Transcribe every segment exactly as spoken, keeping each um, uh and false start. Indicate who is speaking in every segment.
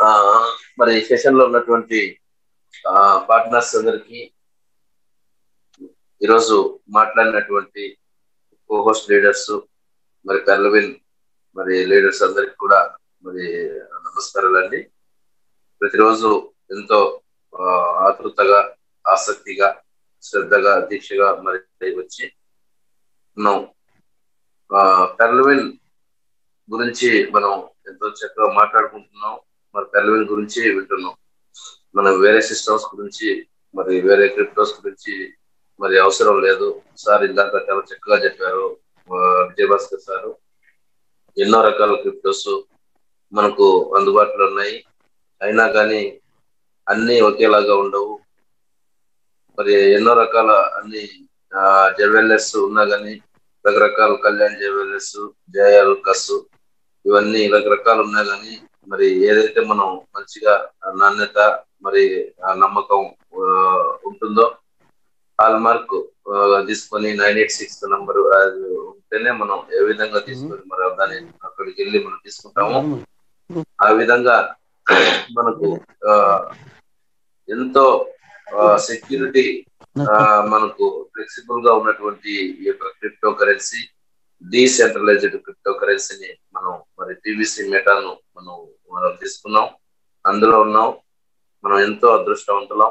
Speaker 1: మరి సెషన్ లో ఉన్నటువంటి పార్ట్నర్స్ అందరికి, ఈరోజు మాట్లాడినటువంటి కోహోస్ట్ లీడర్స్, మరి పెర్ల్విన్ మరి లీడర్స్ అందరికి కూడా మరి నమస్కారాలు అండి. ప్రతిరోజు ఎంతో ఆతృతగా, ఆసక్తిగా, శ్రద్ధగా, దీక్షగా మరి వచ్చి మనం పెర్ల్విన్ గురించి మనం ఎంతో చక్కగా మాట్లాడుకుంటున్నాం. మరి పెర్ల్విన్ గురించి వింటున్నాం. మనం వేరే సిస్టమ్స్ గురించి, మరి వేరే క్రిప్టోస్ గురించి మరి అవసరం లేదు. సార్ ఇందాక చాలా చక్కగా చెప్పారు విజయభాస్కర్ సారు. ఎన్నో రకాల క్రిప్టోస్ మనకు అందుబాటులో ఉన్నాయి. అయినా కానీ అన్ని ఒకేలాగా ఉండవు. మరి ఎన్నో రకాల అన్ని జెవెల్లర్స్ ఉన్నా కానీ రకరకాల కళ్యాణ్ జెవెల్లర్స్, జేఎల్ కస్ ఇవన్నీ రకరకాలు ఉన్నా కానీ మరి ఏదైతే మనం మంచిగా నాణ్యత మరి ఆ నమ్మకం ఉంటుందో హాల్ మార్క్ తీసుకొని నైన్ ఎయిట్ సిక్స్ నంబర్ ఉంటేనే మనం ఏ విధంగా తీసుకొని మరి దాన్ని అక్కడికి వెళ్ళి మనం తీసుకుంటాము. ఆ విధంగా మనకు ఆ ఎంతో సెక్యూరిటీ మనకు ఫ్లెక్సిబుల్ గా ఉన్నటువంటి ఈ యొక్క క్రిప్టో కరెన్సీ, డీసెంట్రలైజ్డ్ క్రిప్టో కరెన్సీని మనం మరి టీవీసీ మెటాను మనం మనం తీసుకున్నాం. అందులో ఉన్నాం. మనం ఎంతో అదృష్టవంతులం.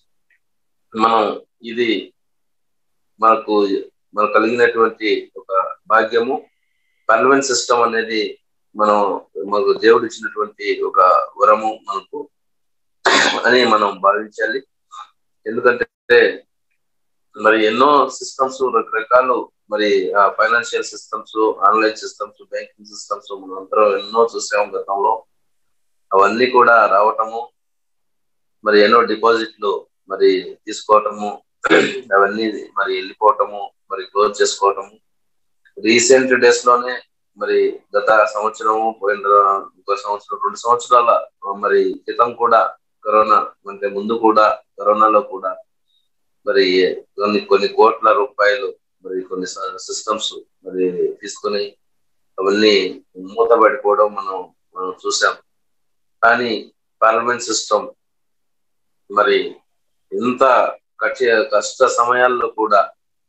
Speaker 1: మనం ఇది మనకు మనకు కలిగినటువంటి ఒక భాగ్యము. పెర్ల్విన్ సిస్టమ్ అనేది మనం మనకు దేవుడు ఇచ్చినటువంటి ఒక వరము మనకు అని మనం భావించాలి. ఎందుకంటే మరి ఎన్నో సిస్టమ్స్ రకరకాలు మరి financial systems, online systems, banking systems మనం అందరం ఎన్నో చూసాము గతంలో. అవన్నీ కూడా రావటము, మరి ఎన్నో డిపాజిట్లు మరి తీసుకోవటము, అవన్నీ మరి వెళ్ళిపోవటము, మరి క్లోజ్ చేసుకోవటము. రీసెంట్ డేస్ లోనే మరి గత సంవత్సరము పోయిన ఒక సంవత్సరం రెండు సంవత్సరాల మరి క్రితం కూడా కరోనా అంటే ముందు కూడా కరోనాలో కూడా మరి కొన్ని కొన్ని కోట్ల రూపాయలు మరి కొన్ని సిస్టమ్స్ మరి తీసుకొని అవన్నీ మూతపడిపోవడం మనం మనం చూసాం. కానీ పెర్ల్విన్ సిస్టమ్ మరి ఇంత కష్ట కష్ట సమయాల్లో కూడా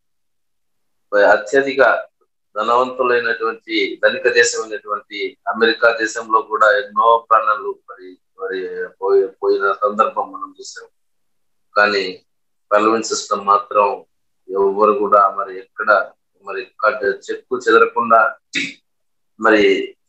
Speaker 1: అత్యధిక ధనవంతులైనటువంటి ధనిక దేశమైనటువంటి అమెరికా దేశంలో కూడా ఎన్నో ప్రాణాలు మరి మరి పోయి పోయిన సందర్భం మనం చూసాం. కానీ పెర్ల్విన్ సిస్టమ్ మాత్రం ఎవరు కూడా మరి ఎక్కడ మరి చెక్కు చెదరకుండా మరి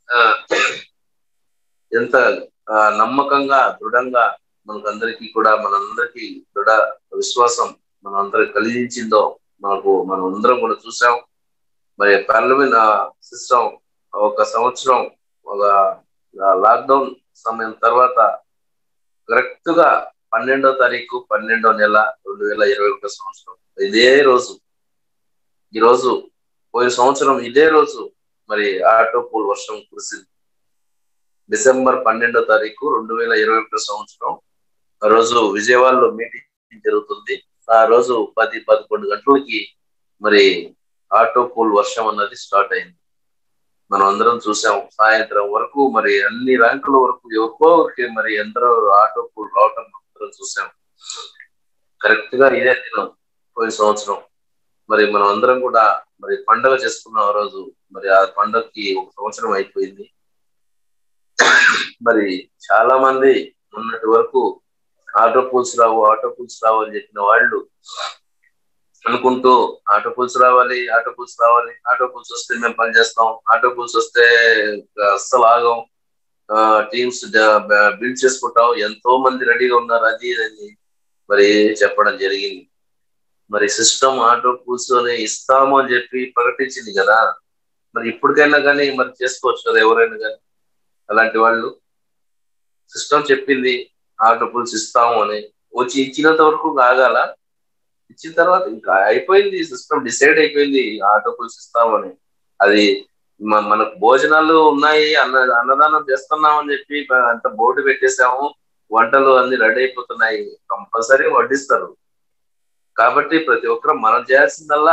Speaker 1: ఎంత నమ్మకంగా దృఢంగా మనకందరికీ కూడా మనందరికీ దృఢ విశ్వాసం మనం అందరికి కలిగించిందో మనకు మనం అందరం కూడా చూసాం. మరి పెర్ల్విన్ సిస్టమ్ ఒక సంవత్సరం ఒక లాక్డౌన్ సమయం తర్వాత కరెక్ట్ గా పన్నెండో తారీఖు పన్నెండో నెల రెండు వేల ఇరవై ఒకటో సంవత్సరం ఇదే రోజు, ఈ రోజు పోయిన సంవత్సరం ఇదే రోజు మరి ఆటో పూల్ వర్షం కురిసింది. డిసెంబర్ పన్నెండో తారీఖు రెండు వేల ఇరవై ఒకటో సంవత్సరం ఆ రోజు విజయవాడలో మీటింగ్ జరుగుతుంది. ఆ రోజు పది పదకొండు గంటలకి మరి ఆటో పూల్ వర్షం అన్నది స్టార్ట్ అయింది. మనం అందరం చూసాం. సాయంత్రం వరకు మరి అన్ని ర్యాంకుల వరకు ఎవరికి మరి ఎందరో ఆటో పూల్ రావటం అందరం చూసాం. కరెక్ట్ గా ఇదే దినం పోయిన సంవత్సరం మరి మనం అందరం కూడా మరి పండుగ చేసుకున్నాం. ఆ రోజు మరి ఆ పండుగకి ఒక సంవత్సరం అయిపోయింది. మరి చాలా మంది మొన్నటి వరకు ఆటో పూల్స్ రావు ఆటో పూల్స్ రావు అని చెప్పిన వాళ్ళు అనుకుంటూ ఆటో పూల్స్ రావాలి ఆటో పూల్స్ రావాలి ఆటో పూల్స్ వస్తే మేము పని చేస్తాం, ఆటో పూల్స్ వస్తే అస్సలు ఆగం, టీమ్స్ బిల్డ్ చేసుకుంటాం, ఎంతో మంది రెడీగా ఉన్నారు అది అని మరి చెప్పడం జరిగింది. మరి సిస్టమ్ ఆటో పూల్స్ అని ఇస్తాము అని చెప్పి ప్రకటించింది కదా. మరి ఇప్పటికైనా కానీ మరి చేసుకోవచ్చు కదా ఎవరైనా కానీ. అలాంటి వాళ్ళు సిస్టమ్ చెప్పింది ఆటో పూల్స్ ఇస్తాము అని, వచ్చి ఇచ్చినంత వరకు ఆగాల. ఇచ్చిన తర్వాత ఇంకా అయిపోయింది, సిస్టమ్ డిసైడ్ అయిపోయింది ఆటో పూల్స్ ఇస్తామని. అది మనకు భోజనాలు ఉన్నాయి, అన్న అన్నదానం చేస్తున్నాం అని చెప్పి అంత బోర్డు పెట్టేసాము, వంటలు అన్ని రెడీ అయిపోతున్నాయి, కంపల్సరీ వడ్డిస్తారు. కాబట్టి ప్రతి ఒక్కరు మనం చేయాల్సిందల్లా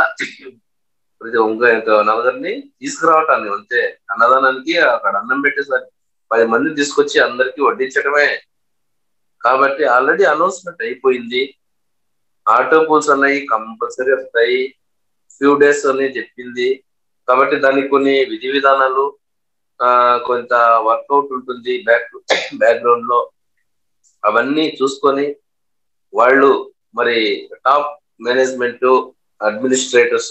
Speaker 1: ప్రతి ఒక్క నలుగురిని తీసుకురావటాన్ని అంతే. అన్నదానానికి అక్కడ అన్నం పెట్టేసరి పది మంది తీసుకొచ్చి అందరికి వడ్డించడమే. కాబట్టి ఆల్రెడీ అనౌన్స్మెంట్ అయిపోయింది. ఆటో పూల్స్ అన్నాయి, కంపల్సరీ వస్తాయి, ఫ్యూ డేస్ అని చెప్పింది. కాబట్టి దానికి కొన్ని విధి విధానాలు, ఆ కొంత వర్కౌట్ ఉంటుంది బ్యాక్ బ్యాక్గ్రౌండ్ లో. అవన్నీ చూసుకొని వాళ్ళు మరి టాప్ మేనేజ్మెంట్, అడ్మినిస్ట్రేటర్స్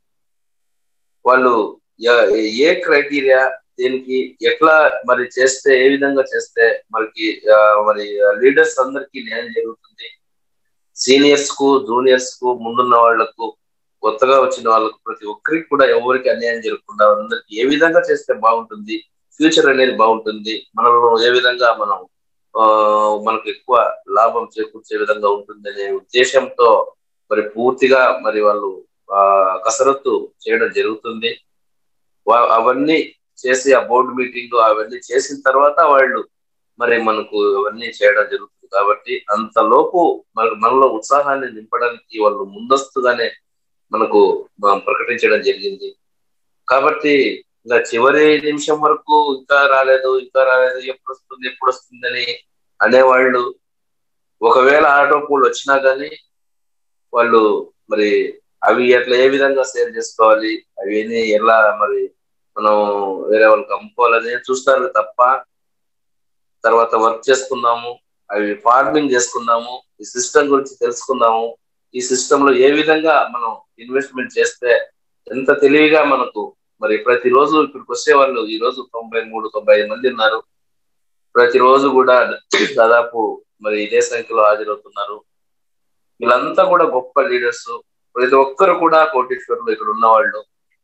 Speaker 1: వాళ్ళు ఏ క్రైటీరియా దీనికి ఎట్లా మరి చేస్తే, ఏ విధంగా చేస్తే మనకి మరి లీడర్స్ అందరికీ న్యాయం జరుగుతుంది, సీనియర్స్ కు జూనియర్స్ కు ముందున్న వాళ్లకు కొత్తగా వచ్చిన వాళ్ళకు ప్రతి ఒక్కరికి కూడా ఎవరికి అన్యాయం జరగకుండా అందరికి ఏ విధంగా చేస్తే బాగుంటుంది, ఫ్యూచర్ అనేది బాగుంటుంది, మనలో ఏ విధంగా మనం ఆ మనకు ఎక్కువ లాభం చేకూర్చే విధంగా ఉంటుంది అనే ఉద్దేశంతో మరి పూర్తిగా మరి వాళ్ళు ఆ కసరత్తు చేయడం జరుగుతుంది. అవన్నీ చేసి ఆ బోర్డు మీటింగ్ అవన్నీ చేసిన తర్వాత వాళ్ళు మరి మనకు అవన్నీ చేయడం జరుగుతుంది. కాబట్టి అంతలోపు మన మనలో ఉత్సాహాన్ని నింపడానికి వాళ్ళు ముందస్తుగానే మనకు ప్రకటించడం జరిగింది. కాబట్టి ఇంకా చివరి నిమిషం వరకు ఇంకా రాలేదు ఇంకా రాలేదు ఎప్పుడు వస్తుంది ఎప్పుడు వస్తుంది అని అనేవాళ్ళు, ఒకవేళ ఆటో పూల్ వచ్చినా కానీ వాళ్ళు మరి అవి ఎట్లా ఏ విధంగా సేల్ చేసుకోవాలి, అవి ఎలా మరి మనం వేరే వాళ్ళకి అమ్ముకోవాలని చూస్తారు తప్ప, తర్వాత వర్క్ చేసుకుందాము, అవి ఫార్మింగ్ చేసుకుందాము, ఈ సిస్టమ్ గురించి తెలుసుకుందాము, ఈ సిస్టమ్ లో ఏ విధంగా మనం ఇన్వెస్ట్మెంట్ చేస్తే ఎంత తెలివిగా మనకు మరి ప్రతిరోజు ఇక్కడికి వచ్చే వాళ్ళు ఈ రోజు తొంభై మూడు తొంభై ఐదు మంది ఉన్నారు. ప్రతిరోజు కూడా దాదాపు మరి ఇదే సంఖ్యలో హాజరవుతున్నారు. వీళ్ళంతా కూడా గొప్ప లీడర్స్, ప్రతి ఒక్కరు కూడా కోటీశ్వరులు ఇక్కడ ఉన్నవాళ్ళు.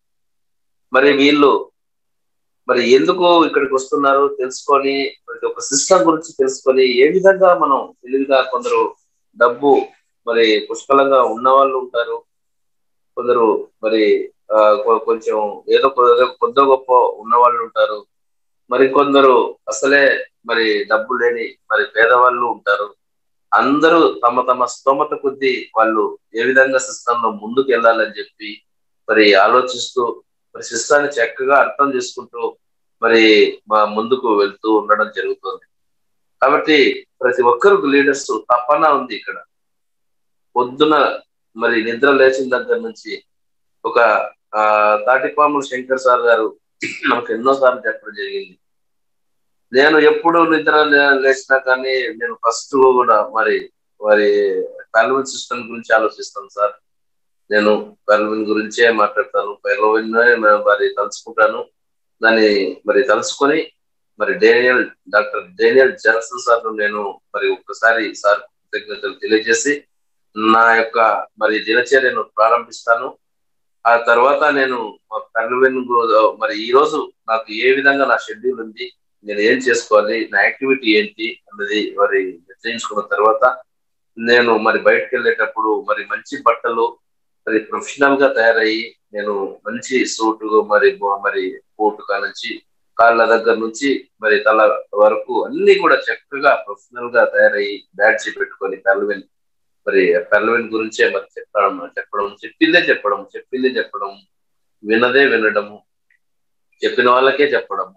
Speaker 1: మరి వీళ్ళు మరి ఎందుకు ఇక్కడికి వస్తున్నారు తెలుసుకొని, ప్రతి ఒక్క సిస్టమ్ గురించి తెలుసుకొని ఏ విధంగా మనం తెలివిగా, కొందరు డబ్బు మరి పుష్కలంగా ఉన్న వాళ్ళు ఉంటారు, కొందరు మరి ఆ కొంచెం ఏదో కొద్ది గొప్ప ఉన్న వాళ్ళు ఉంటారు, మరి కొందరు అసలే మరి డబ్బు లేని మరి పేదవాళ్ళు ఉంటారు. అందరూ తమ తమ స్తోమత కొద్దీ వాళ్ళు ఏ విధంగా సిస్టమ్ లో ముందుకు వెళ్ళాలని చెప్పి మరి ఆలోచిస్తూ మరి సిస్టాన్ని చక్కగా అర్థం చేసుకుంటూ మరి మా ముందుకు వెళ్తూ ఉండడం జరుగుతుంది. కాబట్టి ప్రతి ఒక్కరికి లీడర్స్ తపన ఉంది ఇక్కడ. పొద్దున మరి నిద్ర లేచిన దగ్గర నుంచి ఒక ఆ తాటిపాముల శంకర్ సార్ గారు మనకు ఎన్నో సార్లు చెప్పడం జరిగింది, నేను ఎప్పుడు నిద్ర లేచినా కానీ నేను ఫస్ట్ కూడా మరి మరి పెర్ల్విన్ సిస్టమ్ గురించి ఆలోచిస్తాను సార్, నేను పెర్ల్విన్ గురించే మాట్లాడతాను, పెర్ల్విన్ మరి తలుచుకుంటాను, దాన్ని మరి తలుచుకొని మరి Daniel doctor Daniel Johnson sir నేను మరి ఒక్కసారి సార్ కృతజ్ఞతలు తెలియజేసి నా యొక్క మరి దినచర్యను ప్రారంభిస్తాను. ఆ తర్వాత నేను పెర్ల్విన్ మరి ఈ రోజు నాకు ఏ విధంగా నా షెడ్యూల్ ఉంది, నేను ఏం చేసుకోవాలి, నా యాక్టివిటీ ఏంటి అన్నది మరి నిర్ణయించుకున్న తర్వాత నేను మరి బయటకు వెళ్ళేటప్పుడు మరి మంచి బట్టలు మరి ప్రొఫెషనల్ గా తయారయ్యి, నేను మంచి సూటు మరి మరి కోటు కా నుంచి కాళ్ళ దగ్గర నుంచి మరి తల వరకు అన్ని కూడా చక్కగా ప్రొఫెషనల్ గా తయారయ్యి బ్యాడ్జ్ పెట్టుకొని పెర్ల్విన్ మరి పెర్ల్విన్ గురించే మరి చెప్పడం చెప్పడం చెప్పిందే చెప్పడం చెప్పిందే చెప్పడం వినదే వినడము, చెప్పిన వాళ్ళకే చెప్పడము,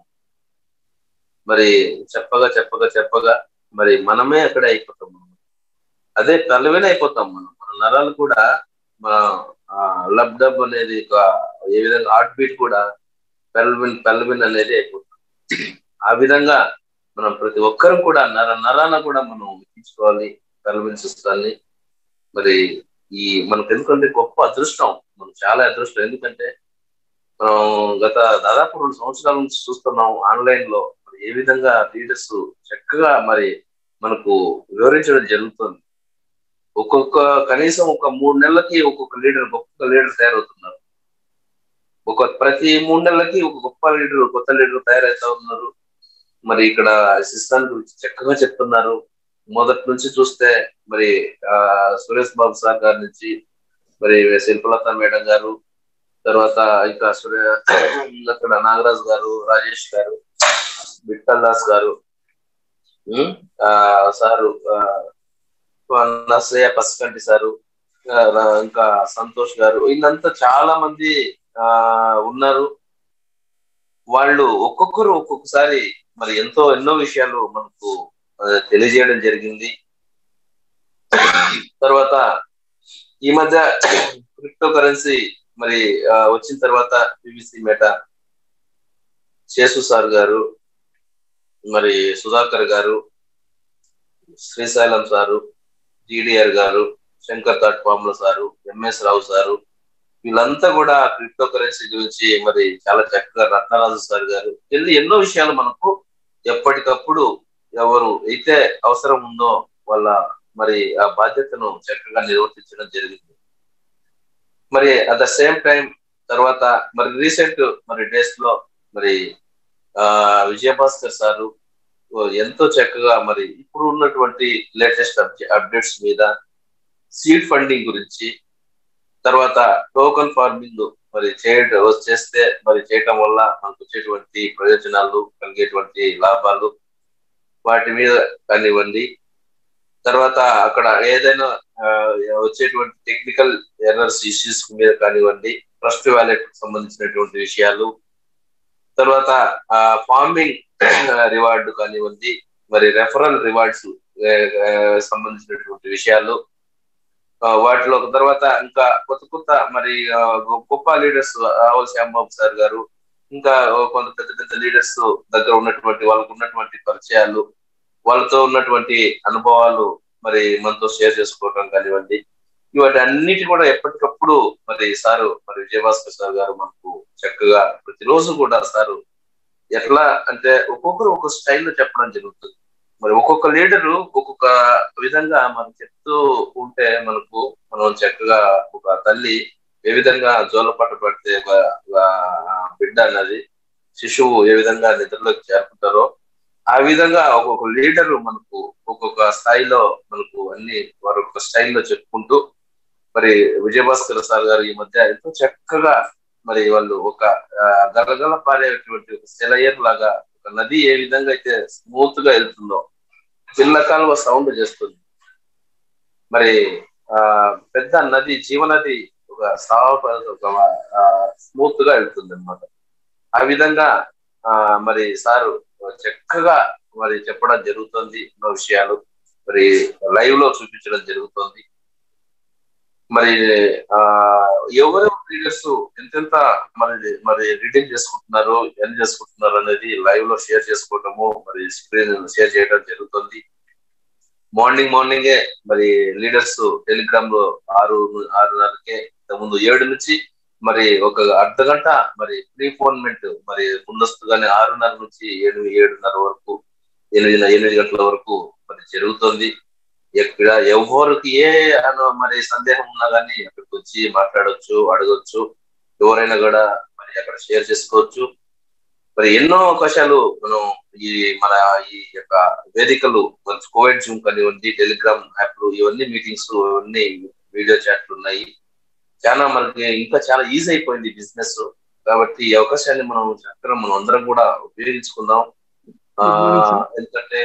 Speaker 1: మరి చెప్పగా చెప్పగా చెప్పగా మరి మనమే అక్కడే అయిపోతాం. అదే పెర్ల్విన్ అయిపోతాం మనం. మన నరాలు కూడా మన లబ్ డబ్ అనేది ఏ విధంగా హార్ట్ బీట్ కూడా పెర్ల్విన్ పెర్ల్విన్ అనేది అయిపోతుంది. ఆ విధంగా మనం ప్రతి ఒక్కరం కూడా నర నరాన కూడా మనం ఎక్కించుకోవాలి పెర్ల్విన్ సిస్టాన్ని. మరి ఈ మనకు ఎందుకంటే గొప్ప అదృష్టం, మనం చాలా అదృష్టం. ఎందుకంటే మనం గత దాదాపు రెండు సంవత్సరాల నుంచి చూస్తున్నాం ఆన్లైన్ లో ఏ విధంగా లీడర్స్ చక్కగా మరి మనకు వివరించడం జరుగుతుంది. ఒక్కొక్క కనీసం ఒక మూడు నెలలకి ఒక్కొక్క లీడర్ గొప్ప లీడర్ తయారవుతున్నారు. ఒక ప్రతి మూడు నెలలకి ఒక గొప్ప లీడర్ కొత్త లీడర్ తయారవుతా ఉన్నారు. మరి ఇక్కడ సిస్టమ్ గురించి చక్కగా చెప్తున్నారు. మొదటి నుంచి చూస్తే మరి ఆ సురేష్ బాబు సార్ గారి నుంచి మరి శిల్పలత మేడం గారు, తర్వాత ఇంకా సూర్య అక్కడ నాగరాజు గారు, రాజేష్ గారు, విఠల్ దాస్ గారు, ఆ సారు నర్సయ్య పసికంటి సారు, ఇంకా సంతోష్ గారు, వీళ్ళంతా చాలా మంది ఆ ఉన్నారు. వాళ్ళు ఒక్కొక్కరు ఒక్కొక్కసారి మరి ఎంతో ఎన్నో విషయాలు మనకు తెలియజేయడం జరిగింది. తర్వాత ఈ మధ్య క్రిప్టో కరెన్సీ మరి వచ్చిన తర్వాత బీబీసీ మెటా శేషు సార్ గారు, మరి సుధాకర్ గారు, Srisailam sir, GDR garu, Shankar thought formula sir, MS Rao sir, వీళ్ళంతా కూడా క్రిప్టో కరెన్సీ గురించి మరి చాలా చక్కగా, రత్నరాజు సార్ గారు వెళ్ళి ఎన్నో విషయాలు మనకు ఎప్పటికప్పుడు ఎవరు అయితే అవసరం ఉందో వాళ్ళ మరి ఆ బాధ్యతను చక్కగా నిర్వర్తించడం జరిగింది. మరి అట్ ద సేమ్ టైం తర్వాత మరి రీసెంట్ మరి డేస్ లో మరి ఆ విజయభాస్కర్ సారు ఎంతో చక్కగా మరి ఇప్పుడు ఉన్నటువంటి లేటెస్ట్ అప్డేట్స్ మీద, సీడ్ ఫండింగ్ గురించి, తర్వాత టోకన్ ఫార్మింగ్ మరి చేయడం చేస్తే మరి చేయటం వల్ల మనకు వచ్చేటువంటి ప్రయోజనాలు, కలిగేటువంటి లాభాలు వాటి మీద కానివ్వండి, తర్వాత అక్కడ ఏదైనా వచ్చేటువంటి టెక్నికల్ ఎర్రర్స్ ఇష్యూస్ మీద కానివ్వండి, ట్రస్ట్ వ్యాలెట్ సంబంధించినటువంటి విషయాలు, తర్వాత ఫార్మింగ్ రివార్డు కానివ్వండి, మరి రెఫరల్ రివార్డ్స్ సంబంధించినటువంటి విషయాలు, వాటిలో తర్వాత ఇంకా కొత్త కొత్త మరి గొప్ప లీడర్స్ రావుల్ శ్యామ్ బాబు సార్ గారు, ఇంకా కొంత పెద్ద పెద్ద లీడర్స్ దగ్గర ఉన్నటువంటి వాళ్ళకు ఉన్నటువంటి పరిచయాలు, వాళ్ళతో ఉన్నటువంటి అనుభవాలు మరి మనతో షేర్ చేసుకోవడం కానివ్వండి, ఇవాటి అన్నిటి కూడా ఎప్పటికప్పుడు మరి సారు మరి విజయభాస్కర్ సార్ గారు మనకు చక్కగా ప్రతిరోజు కూడా సారు ఎట్లా అంటే ఒక్కొక్కరు ఒక్కొక్క స్టైల్లో చెప్పడం జరుగుతుంది. మరి ఒక్కొక్క లీడరు ఒక్కొక్క విధంగా మనం చెప్తూ ఉంటే మనకు మనం చక్కగా ఒక తల్లి ఏ విధంగా జోలపాట పడితే ఒక బిడ్డ అన్నది శిశువు ఏ విధంగా నిద్రలోకి చేరుకుంటారో ఆ విధంగా ఒక్కొక్క లీడరు మనకు ఒక్కొక్క స్థాయిలో మనకు అన్ని వారు ఒక స్టైల్లో చెప్పుకుంటూ మరి విజయభాస్కర్ సార్ గారు ఈ మధ్య ఎంతో చక్కగా మరి వాళ్ళు ఒక గలగల పారేటువంటి ఒక సెలయర్ లాగా ఒక నది ఏ విధంగా అయితే స్మూత్ గా వెళ్తుందో, చిల్లకాలువ సౌండ్ చేస్తుంది, మరి ఆ పెద్ద నది జీవనది ఒక సాఫ్ ఒక స్మూత్ గా వెళ్తుంది అనమాట. ఆ విధంగా ఆ మరి సారు చక్కగా మరి చెప్పడం జరుగుతుంది, ఎన్నో విషయాలు మరి లైవ్ లో చూపించడం జరుగుతుంది. మరి ఆ ఎవరెవరు లీడర్స్ ఎంతెంత మరి మరి రీడింగ్ చేసుకుంటున్నారు, ఎన్ చేసుకుంటున్నారు అనేది లైవ్ లో షేర్ చేసుకోవటము మరి స్క్రీన్ షేర్ చేయడం జరుగుతుంది. మార్నింగ్ మార్నింగే మరి లీడర్స్ టెలిగ్రామ్ లో ఆరు ఆరున్నరకే ముందు ఏడు నుంచి మరి ఒక అర్ధ గంట మరి ప్రీఫోన్మెంట్ మరి ముందస్తుగానే ఆరున్నర నుంచి ఏడు ఏడున్నర వరకు ఎనిమిది ఎనిమిది గంటల వరకు మరి జరుగుతుంది. ఎక్కడ ఎవరికి ఏ మరి సందేహం ఉన్నా కానీ అక్కడికి వచ్చి మాట్లాడవచ్చు, అడగొచ్చు, ఎవరైనా కూడా మరి అక్కడ షేర్ చేసుకోవచ్చు. మరి ఎన్నో అవకాశాలు మనం ఈ మన ఈ యొక్క వేదికలు కోవిడ్ జూమ్ కానివ్వండి, టెలిగ్రామ్ యాప్లు, ఇవన్నీ మీటింగ్స్, ఇవన్నీ వీడియో చాట్లు ఉన్నాయి. చాలా మనకి ఇంకా చాలా ఈజీ అయిపోయింది బిజినెస్. కాబట్టి ఈ అవకాశాన్ని మనం చక్కగా మనం అందరం కూడా ఉపయోగించుకుందాం. ఆ ఎందుకంటే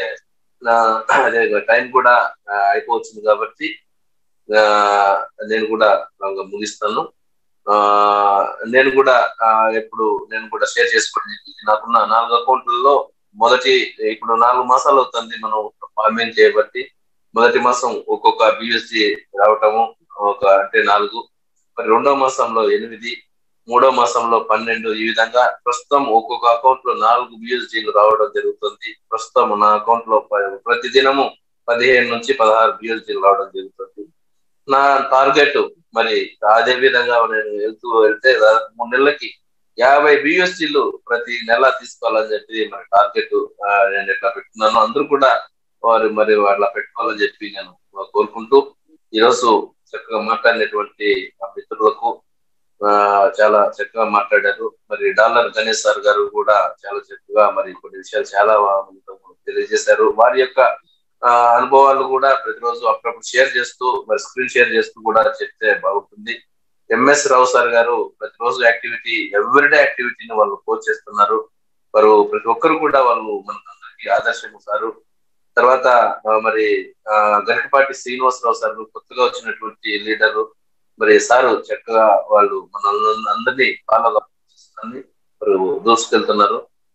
Speaker 1: అదే టైం కూడా అయిపోతుంది కాబట్టి ఆ నేను కూడా ముగిస్తాను. ఆ నేను కూడా ఇప్పుడు నేను కూడా షేర్ చేసుకోవడం నాకున్న నాలుగు అకౌంట్లలో మొదటి ఇప్పుడు నాలుగు మాసాలు అవుతుంది మనం ఫార్మింగ్ చేయబట్టి. మొదటి మాసం ఒక్కొక్క బిఎస్సి రావటము ఒక అంటే నాలుగు, మరి రెండో మాసంలో ఎనిమిది, మూడో మాసంలో పన్నెండు, ఈ విధంగా ప్రస్తుతం ఒక్కొక్క అకౌంట్ లో నాలుగు బిఎస్జీలు రావడం జరుగుతుంది. ప్రస్తుతం నా అకౌంట్ లో ప్రతి దినము పదిహేను నుంచి పదహారు బిఎస్జీలు రావడం జరుగుతుంది. నా టార్గెట్ మరి అదే విధంగా నేను వెళ్తూ వెళ్తే దాదాపు మూడు నెలలకి యాభై బిఎస్జీలు ప్రతి నెల తీసుకోవాలని చెప్పి మరి టార్గెట్ నేను ఎట్లా పెట్టుకున్నాను. అందరూ కూడా వారు మరి అట్లా పెట్టుకోవాలని చెప్పి నేను కోరుకుంటూ ఈరోజు చక్కగా మాట్లాడినటువంటి మా మిత్రులకు ఆ చాలా చక్కగా మాట్లాడారు. మరి డాలర్ గణేష్ సార్ గారు కూడా చాలా చక్కగా మరి కొన్ని విషయాలు చాలా తెలియజేశారు. వారి యొక్క ఆ అనుభవాలు కూడా ప్రతిరోజు అప్పుడప్పుడు షేర్ చేస్తూ మరి స్క్రీన్ షేర్ చేస్తూ కూడా చెప్తే బాగుంటుంది. ఎంఎస్ రావు సార్ గారు ప్రతిరోజు యాక్టివిటీ, ఎవ్రీడే యాక్టివిటీని వాళ్ళు కోచ్ చేస్తున్నారు. వారు ప్రతి ఒక్కరు కూడా వాళ్ళు మనకందరికీ ఆదర్శం సారు. తర్వాత మరి ఆ గరికపాటి శ్రీనివాసరావు సార్ కొత్తగా వచ్చినటువంటి లీడరు, మరి సారు చక్కగా వాళ్ళు మన అందరినీ ఫాలో మరి దూసుకెళ్తున్నారు.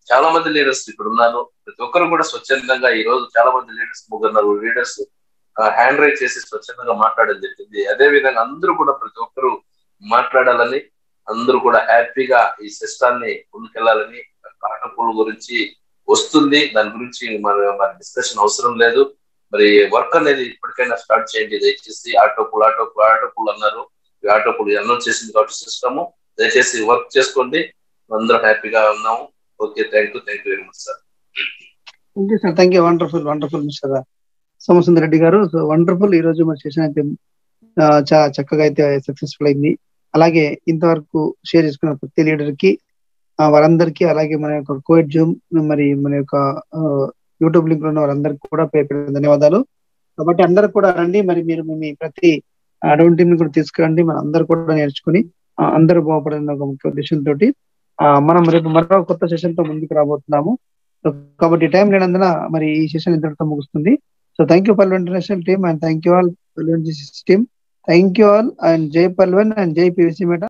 Speaker 1: చాలా మంది లీడర్స్ ఇక్కడ ఉన్నారు. ప్రతి ఒక్కరు కూడా స్వచ్ఛందంగా ఈ రోజు చాలా మంది లీడర్స్ ముగ్గురు లీడర్స్ హ్యాండ్ రైజ్ చేసి స్వచ్ఛందంగా మాట్లాడడం జరిగింది. అదే విధంగా అందరూ కూడా ప్రతి ఒక్కరు మాట్లాడాలని, అందరూ కూడా హ్యాపీగా ఈ సిస్టాన్ని ముందుకెళ్లాలని, కాటన్ పూల్ గురించి వస్తుంది, దాని గురించి మన మన డిస్కషన్ అవసరం లేదు. మరి వర్క్ అనేది ఇప్పటికైనా స్టార్ట్ చేయండి దయచేసి. Auto pool auto pool auto pool అన్నారు, ఆటో పూల్ అనౌన్స్ చేసింది కాబట్టి సిస్టమ్, దయచేసి వర్క్ చేసుకోండి. అందరూ హ్యాపీగా ఉన్నాము. Okay, thank you thank you very much sir.
Speaker 2: Thank you sir, thank you. Wonderful wonderful mister Somasundar Reddy garu. So wonderful. ఈ రోజు మన సెషన్ అయితే చాలా చక్కగా అయితే సక్సెస్ఫుల్ అయింది. అలాగే ఇంతవరకు షేర్ చేసుకున్న ప్రతి లీడర్ కి, వారందరికీ, అలాగే మన యొక్క కోవిడ్ జూమ్ మరి మన యొక్క యూట్యూబ్ లింక్ లో ఉన్న వారందరికీ కూడా పేరు పేరు ధన్యవాదాలు. కాబట్టి అందరూ కూడా రండి, మరి మీరు మీ ప్రతి అటువంటి టీం కూడా తీసుకురండి. మన అందరూ కూడా నేర్చుకుని అందరూ బాగుపడిన ఒక ముఖ్య ఉద్దేశంతో మనం రేపు మరో కొత్త సెషన్ తో ముందుకు రాబోతున్నాము. కాబట్టి టైం లేనందున మరి ఈ సెషన్ ఇంతటితో ముగుస్తుంది. So thank you Pearlvine international team and thank you all Pearlvine team. Thank you all and Jai Pearlvine and Jai PVC madam.